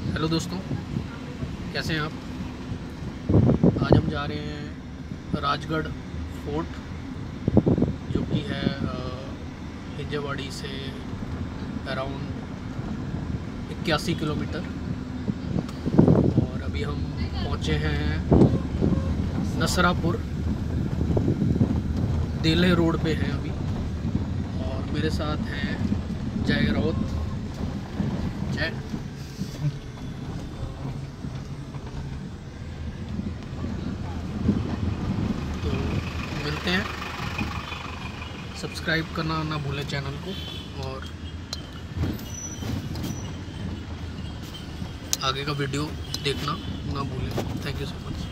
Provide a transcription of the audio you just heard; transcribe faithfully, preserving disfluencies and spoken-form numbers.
Hello दोस्तों, कैसे हैं आप। आज हम जा रहे हैं राजगढ़ फोर्ट, जो कि है हिंजेवाड़ी से अराउंड इक्यासी किलोमीटर। और अभी हम पहुंचे हैं नसरापुर, देले रोड पे हैं अभी। और मेरे साथ हैं जय राउत। जय। तो मिलते हैं, सब्सक्राइब करना ना भूलें चैनल को, और आगे का वीडियो देखना ना भूलें। Thank you so much.